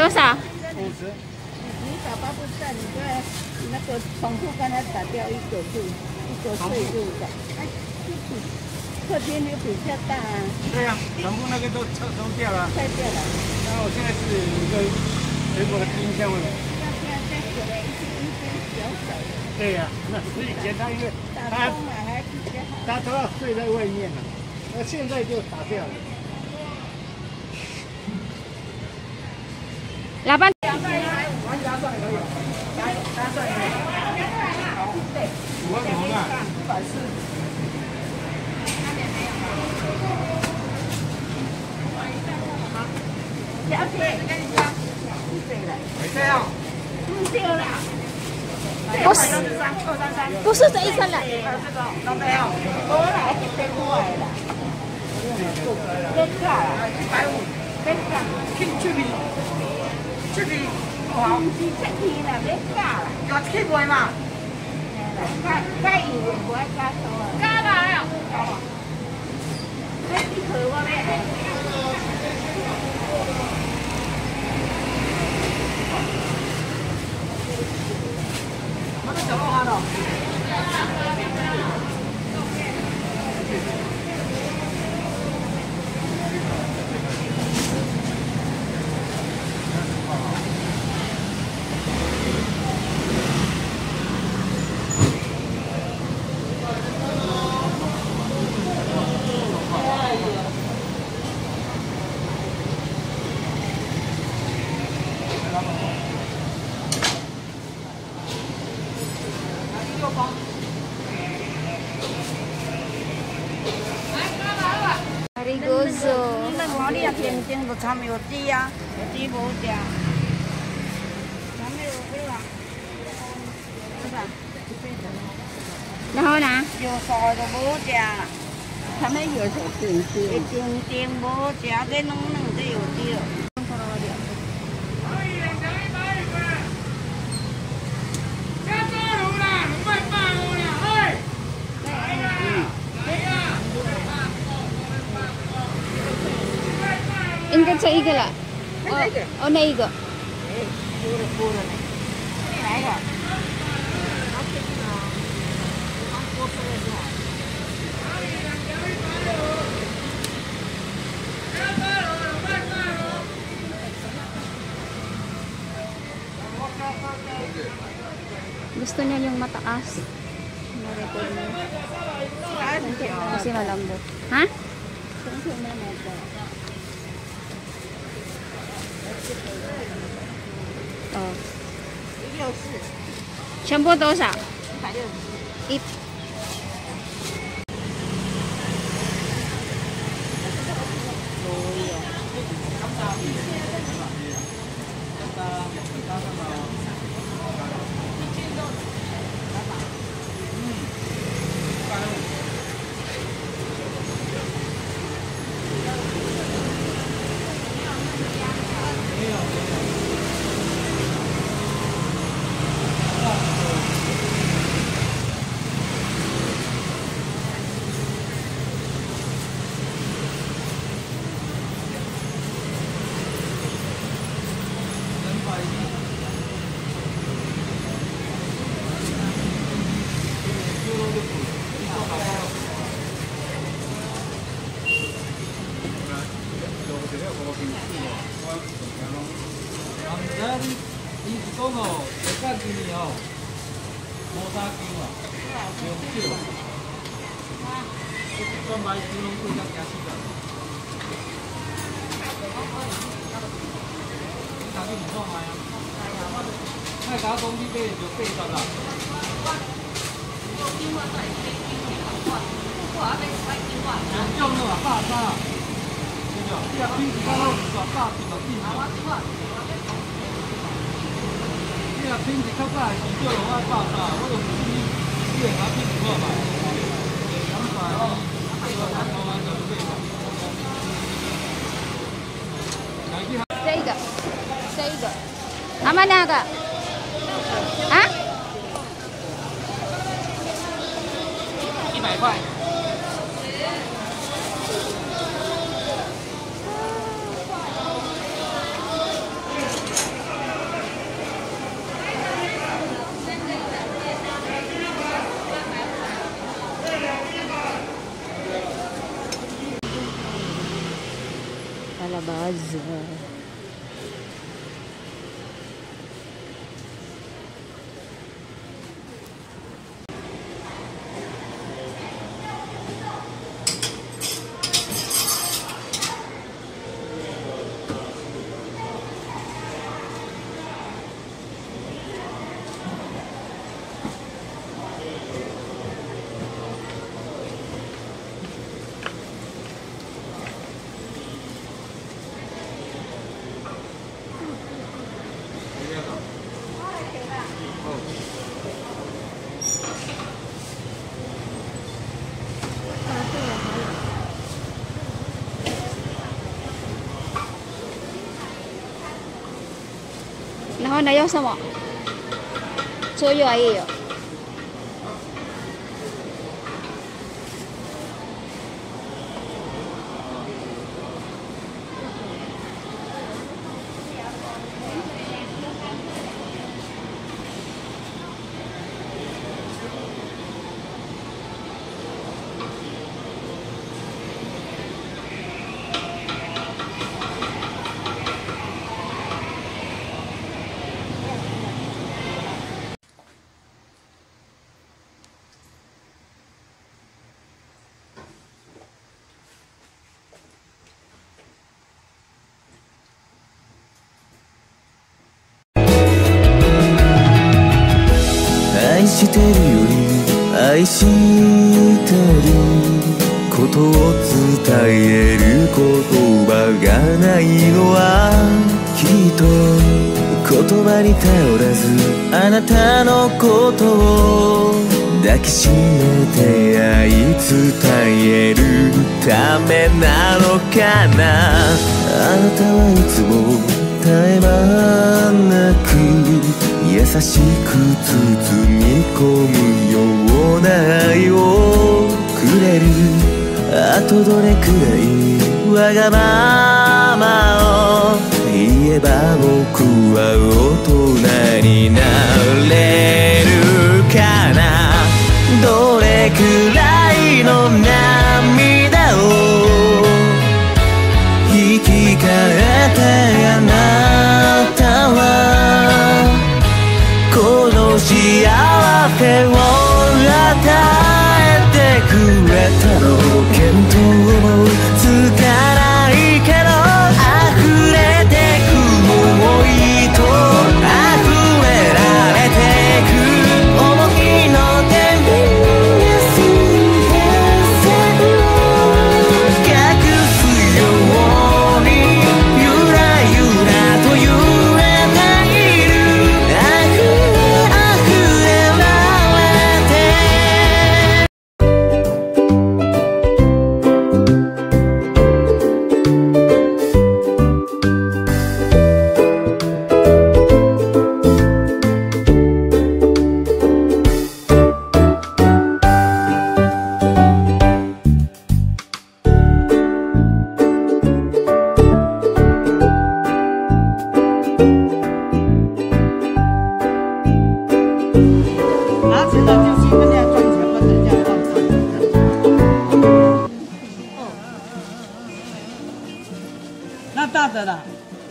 多少？ 50。 你爸爸不在，你就那个重复跟他打掉1个数，1个税入的。哎，客厅就比较大啊。 对呀，全部那个都抽掉了。 拆掉了。 然后我现在是有一个水果的冰箱了。 那现在再回来一间小小的。 对呀，那是以前他因为打工嘛还比较好。 他都要睡在外面了，那现在就打掉了。 老板。 玩牙蒜可以，牙蒜可以。好，5个头的，140。 小姐， 这样。 对了。 不是，不是这一层的。 这个弄没有？我来是变坏了。变价了，150。变价。去皮。去皮。 好，是出去啦，免加啦，要去卖嘛。加油的，不爱加醋啊。加啦呀。加啦。这几盒我咧。我都小肉哈喽。你啊天津就掺油脂啊，油脂无食，掺油对吧？是吧？ 然后呢？ 油酥就无食，掺咩油酥甜甜？甜甜无食，这软软这油脂。 应该这一个了。哦，那一个。 哪一个？ Gusto niya yung mataas. Na-record mo. Kasi malambot. Ha? Oh. 全部多少？160。 你是讲哦，下干今年哦，无啥姜啊，用少。这专卖猪拢贵到惊死人。你家己唔看卖啊？卖甲讲你买就80啦。用了80，对不？你啊平时较好是80就变了。你啊平时较早是少用啊80，我就唔知你用啊平时看卖。 这个，妈妈那个，啊 100块。 Bazaar.然后呢，要什么？所有也有。 愛してるより愛してることを伝える言葉がないのはきっと言葉に頼らずあなたのことを抱きしめて愛伝えるためなのかな。あなたはいつも絶え間なく優しく包み込むような愛をくれる。あとどれくらいわがままを言えば僕は大人になれるかな。どれくらいの涙を生き返ってあなたはこの幸せを与えてくれたの。見当もつかないけど溢れてく想いと溢れられてく想いの天秤が水平線を隠すようにゆらゆらと揺れている。 拿起来就是跟人家赚钱，跟人家赚那大的啦。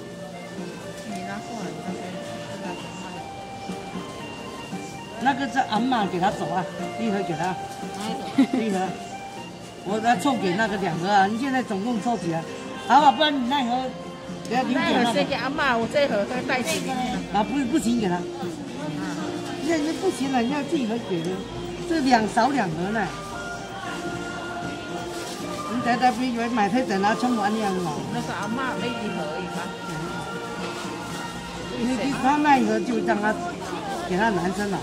那个是阿嬷给他走啊，一盒给他，一盒，我再凑给那个2盒啊。你现在总共凑几啊？好吧，不然你那盒给他留给那个。 给阿妈，我这盒再带几盒。 啊，不行给他。那不行了，你要自己盒给的，这少2盒呢。你睇睇，比如買睇陣啊，充滿樣咯。 那是阿媽那一盒而已吧。 他那一盒就讓他給他男生了。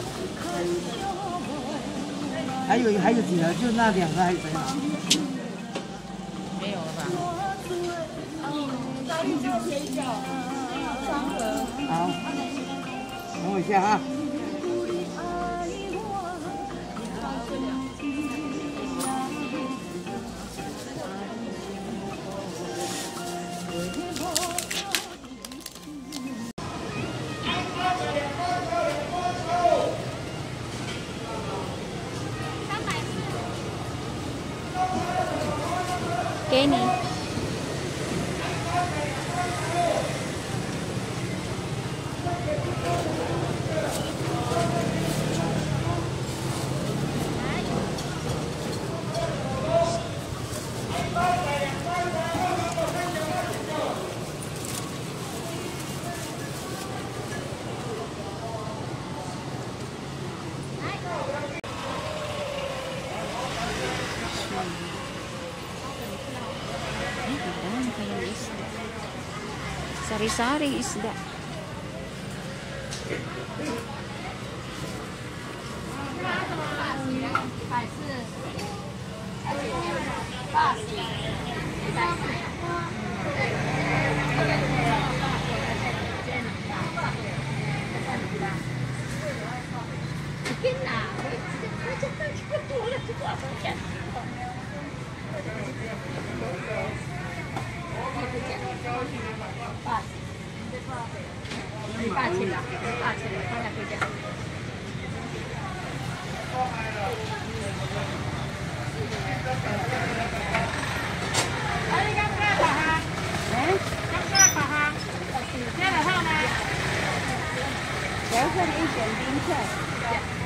還有幾盒？就那2盒還有誰了？ 沒有了吧？ 好，等我一下啊。 给你。 kayong isda. Sari-saring isda. 然后一点冰块。